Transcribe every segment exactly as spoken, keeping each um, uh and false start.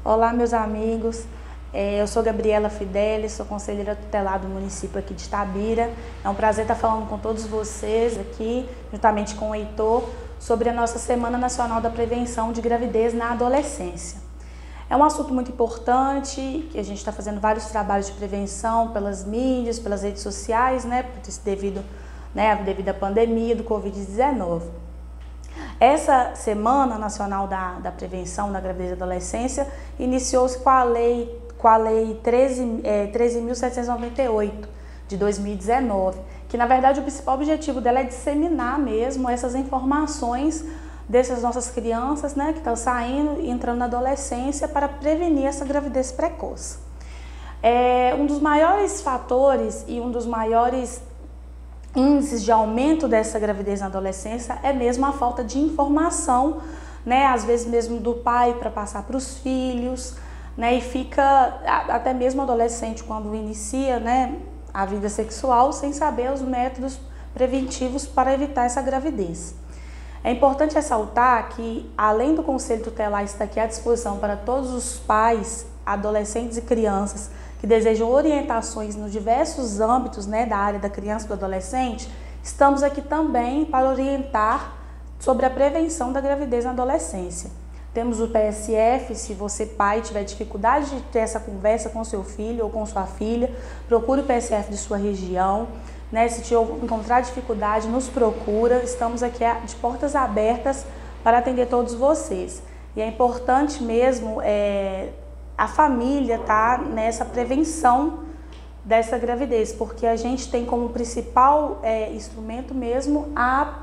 Olá, meus amigos. É, Eu sou Gabriela Fidelis, sou conselheira tutelar do município aqui de Itabira. É um prazer estar falando com todos vocês aqui, juntamente com o Heitor, sobre a nossa Semana Nacional da Prevenção de Gravidez na Adolescência. É um assunto muito importante, que a gente está fazendo vários trabalhos de prevenção pelas mídias, pelas redes sociais, né, devido, né, devido à pandemia do covid dezenove. Essa Semana Nacional da, da Prevenção da Gravidez e Adolescência iniciou-se com a Lei, com a lei treze mil setecentos e noventa e oito, de dois mil e dezenove, que na verdade o principal objetivo dela é disseminar mesmo essas informações dessas nossas crianças, né, que estão saindo e entrando na adolescência para prevenir essa gravidez precoce. É, um dos maiores fatores e um dos maiores índices de aumento dessa gravidez na adolescência é mesmo a falta de informação, né, às vezes mesmo do pai para passar para os filhos, né, e fica até mesmo o adolescente quando inicia, né, a vida sexual sem saber os métodos preventivos para evitar essa gravidez. É importante ressaltar que, além do Conselho Tutelar estar aqui à disposição para todos os pais, adolescentes e crianças que desejam orientações nos diversos âmbitos, né, da área da criança e do adolescente, estamos aqui também para orientar sobre a prevenção da gravidez na adolescência. Temos o P S F, se você pai tiver dificuldade de ter essa conversa com seu filho ou com sua filha, procure o P S F de sua região, né? Se encontrar dificuldade, nos procura, estamos aqui de portas abertas para atender todos vocês. E é importante mesmo é, a família tá nessa prevenção dessa gravidez, porque a gente tem como principal é, instrumento mesmo a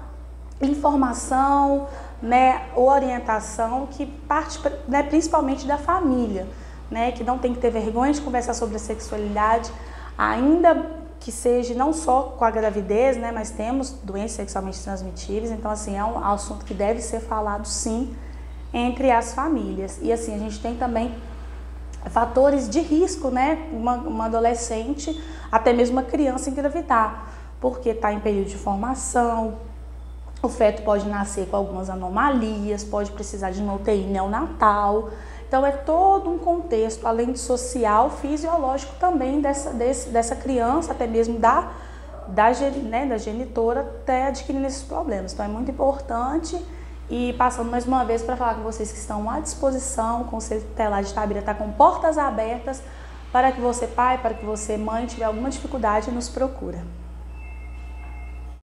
informação, né, orientação que parte, né, principalmente da família, né, que não tem que ter vergonha de conversar sobre a sexualidade, ainda que seja não só com a gravidez, né, mas temos doenças sexualmente transmitíveis, então assim é um assunto que deve ser falado sim entre as famílias. E assim a gente tem também fatores de risco, né, uma, uma adolescente, até mesmo uma criança engravidar, porque está em período de formação. O feto pode nascer com algumas anomalias, pode precisar de uma U T I neonatal. Então é todo um contexto, além de social, fisiológico também dessa, desse, dessa criança, até mesmo da, da, né, da genitora, até adquirindo esses problemas. Então é muito importante. E passando mais uma vez para falar com vocês que estão à disposição, o Conselho Tutelar de Itabira está com portas abertas para que você, pai, para que você, mãe, tiver alguma dificuldade, nos procura.